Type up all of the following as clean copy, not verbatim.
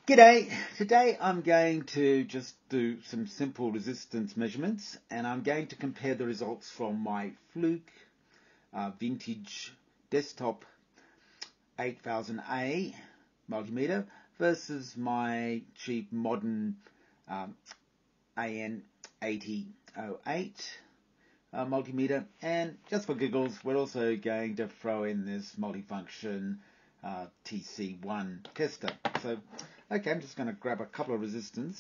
G'day! Today I'm going to just do some simple resistance measurements, and I'm going to compare the results from my Fluke vintage desktop 8000A multimeter versus my cheap modern AN8008 multimeter. And just for giggles, we're also going to throw in this multifunction TC1 tester. So, okay, I'm just going to grab a couple of resistors,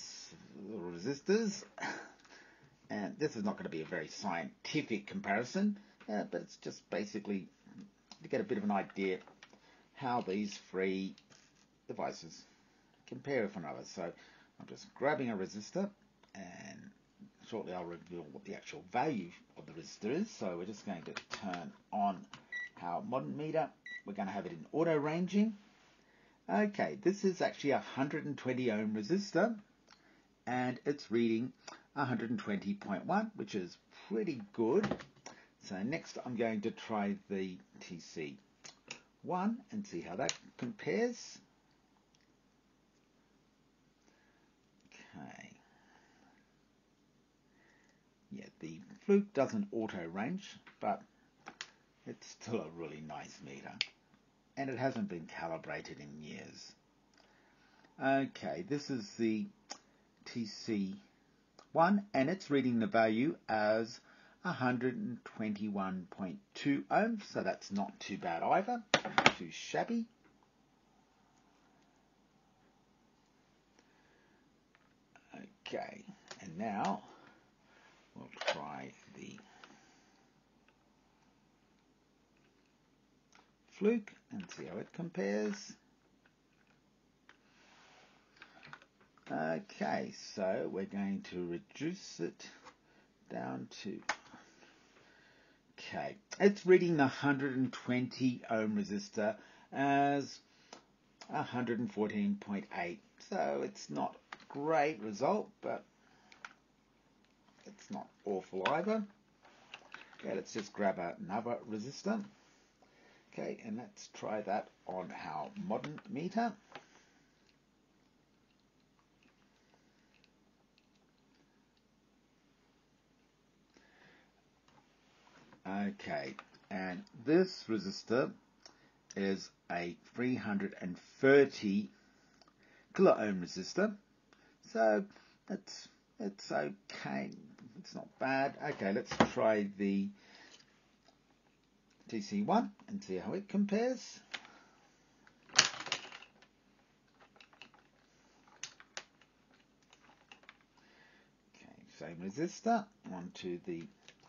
and this is not going to be a very scientific comparison, but it's just basically to get a bit of an idea how these three devices compare with one another. So I'm just grabbing a resistor, and shortly I'll reveal what the actual value of the resistor is. So we're just going to turn on our modern meter. We're going to have it in auto ranging. Okay, this is actually a 120 ohm resistor, and it's reading 120.1, which is pretty good. So next I'm going to try the TC1 and see how that compares. Okay. Yeah, the Fluke doesn't auto range, but it's still a really nice meter, and it hasn't been calibrated in years. Okay, this is the TC1, and it's reading the value as 121.2 ohms, so that's not too bad either, not too shabby. Okay, and now we'll try the Fluke and see how it compares. Okay, so we're going to reduce it down to, okay, it's reading the 120 ohm resistor as 114.8, so it's not a great result, but it's not awful either. Okay, let's just grab another resistor. Okay, and let's try that on our modern meter. Okay, and this resistor is a 330 kilo ohm resistor, so it's okay, it's not bad. Okay, let's try the TC1 and see how it compares. Okay, same resistor onto the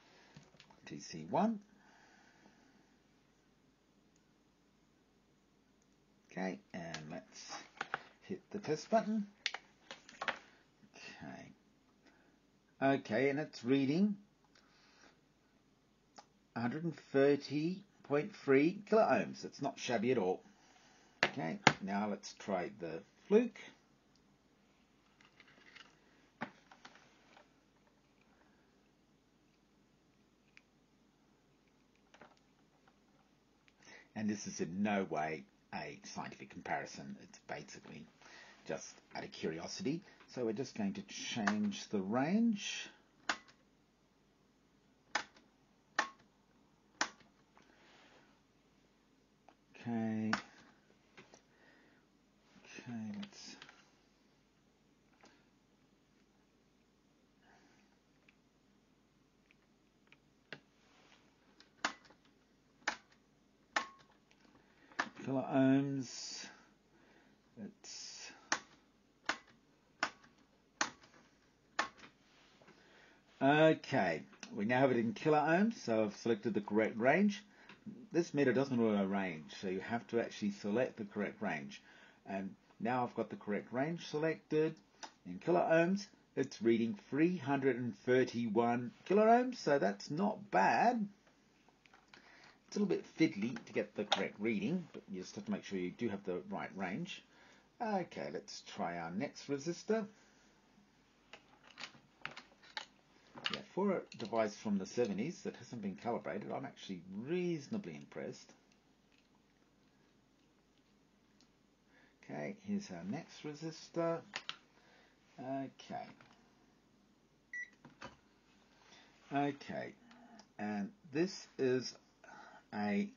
TC1. Okay, and let's hit the test button. Okay, and it's reading 130.3 kilo ohms. It's not shabby at all. Okay, now let's try the Fluke. And this is in no way a scientific comparison. It's basically just out of curiosity. So we're just going to change the range. Okay. Okay, let's kilo ohms. Let's okay. We now have it in kilo ohms, so I've selected the correct range. This meter doesn't auto range, so you have to actually select the correct range. And now I've got the correct range selected in kilo ohms. It's reading 331 kilo ohms, so that's not bad. It's a little bit fiddly to get the correct reading, but you just have to make sure you do have the right range. Okay, let's try our next resistor. Yeah, for a device from the 70s that hasn't been calibrated, I'm actually reasonably impressed. Okay, Okay, here's our next resistor. Okay, and this is a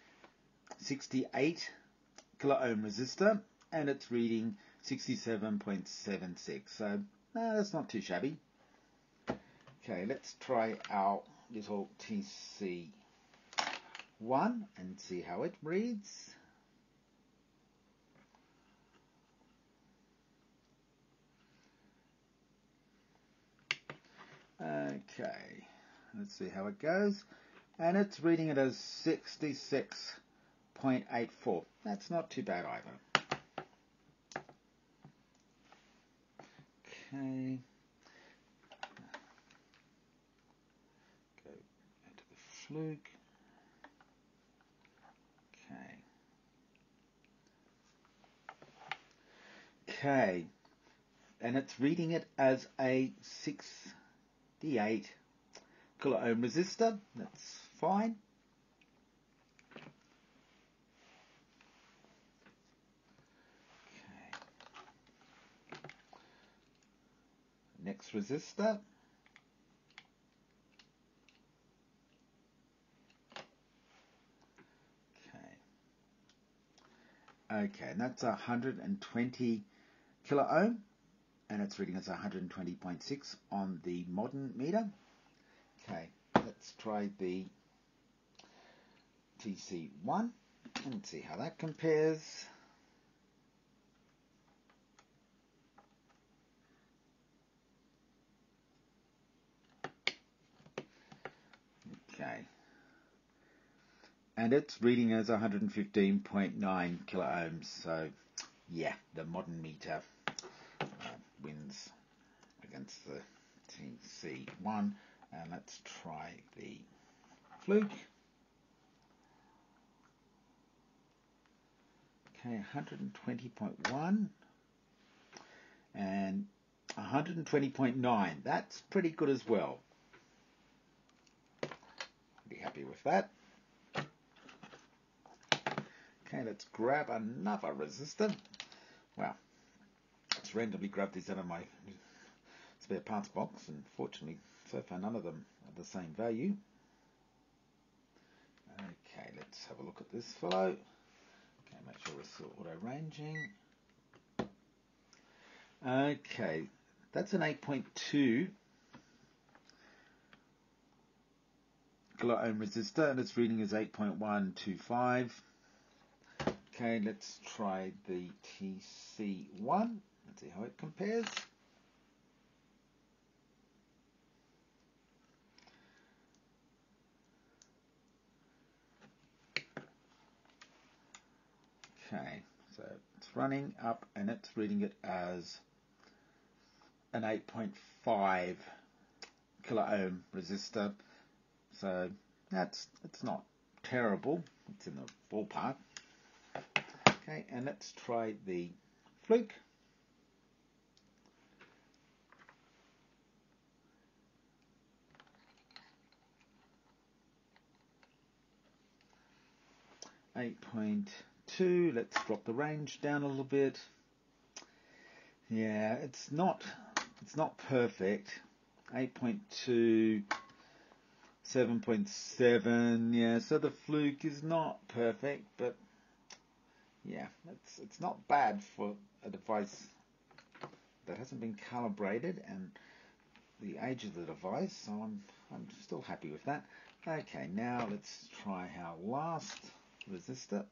68 kilo ohm resistor, and it's reading 67.76. So that's not too shabby. Okay, let's try our little TC1 and see how it reads. Okay, let's see how it goes. And it's reading it as 66.84. That's not too bad either. Okay. Go into the Fluke. Okay. And it's reading it as a 68 kilo ohm resistor. That's fine. Okay. Next resistor. Okay, and that's 120 kilo ohm, and it's reading as 120.6 on the modern meter. Okay, let's try the TC1 and see how that compares. Okay, and it's reading as 115.9 kilo ohms. So, yeah, the modern meter wins against the TC1. And let's try the Fluke. Okay, 120.1 and 120.9. That's pretty good as well. Be happy with that. Okay, let's grab another resistor. Well, let's randomly grab these out of my spare parts box, and fortunately, so far none of them are the same value. Okay, let's have a look at this fellow. Okay, make sure we're still auto-ranging. Okay, that's an 8.2 kilo ohm resistor, and its reading is 8.125. Okay, let's try the TC1. Let's see how it compares. Okay, so it's running up and it's reading it as an 8.5 kilo ohm resistor. So it's not terrible. It's in the ballpark. Okay, and let's try the Fluke. .2. Let's drop the range down a little bit. Yeah, it's not perfect. 8.2, 7.7. Yeah, so the Fluke is not perfect, but yeah, it's not bad for a device that hasn't been calibrated and the age of the device, so I'm still happy with that. Okay, now let's try our last resistor.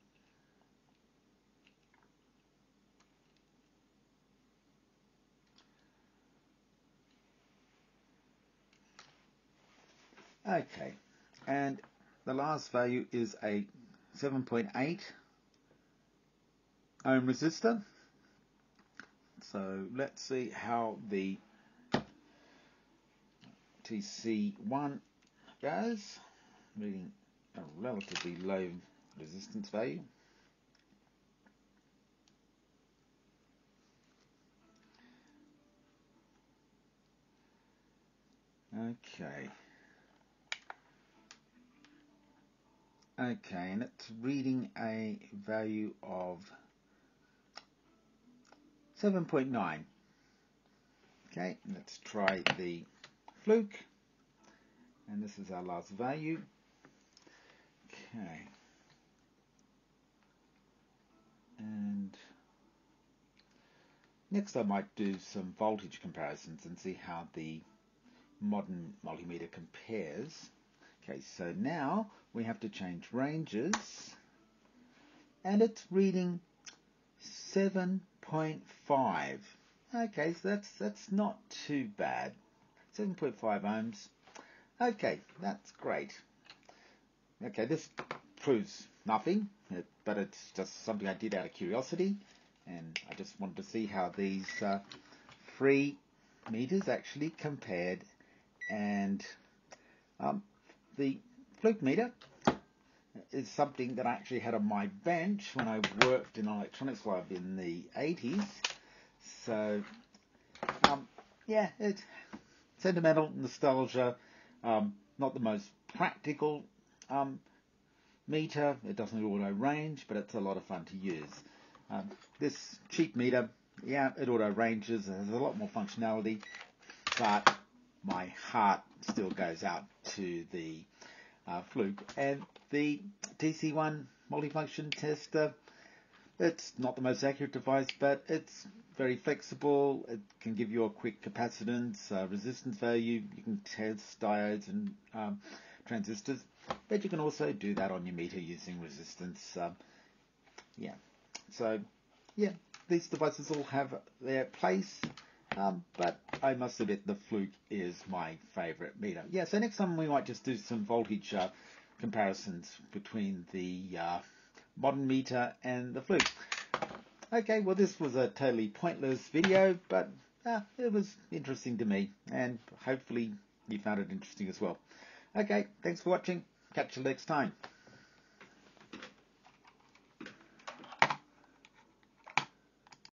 Okay, and the last value is a 7.8 ohm resistor. So let's see how the TC1 goes, reading a relatively low resistance value. Okay, and it's reading a value of 7.9. Okay, let's try the Fluke, and this is our last value. Okay, and next I might do some voltage comparisons and see how the modern multimeter compares. Okay, so now we have to change ranges, and it's reading 7.5. Okay, so that's not too bad. 7.5 ohms. Okay, that's great. Okay, this proves nothing, but it's just something I did out of curiosity, and I just wanted to see how these free meters actually compared. And the Fluke meter is something that I actually had on my bench when I worked in an electronics lab in the 80s. So, yeah, it's sentimental, nostalgia, not the most practical meter. It doesn't auto range, but it's a lot of fun to use. This cheap meter, yeah, it auto ranges, it has a lot more functionality, but my heart still goes out to the Fluke. And the TC1 multifunction tester, it's not the most accurate device, but it's very flexible. It can give you a quick capacitance, resistance value. You can test diodes and transistors, but you can also do that on your meter using resistance. Yeah, so yeah, these devices all have their place, but I must admit the Fluke is my favorite meter. Yeah, so next time we might just do some voltage comparisons between the modern meter and the Fluke. Okay, well, this was a totally pointless video, but it was interesting to me, and hopefully you found it interesting as well. Okay, thanks for watching. Catch you next time.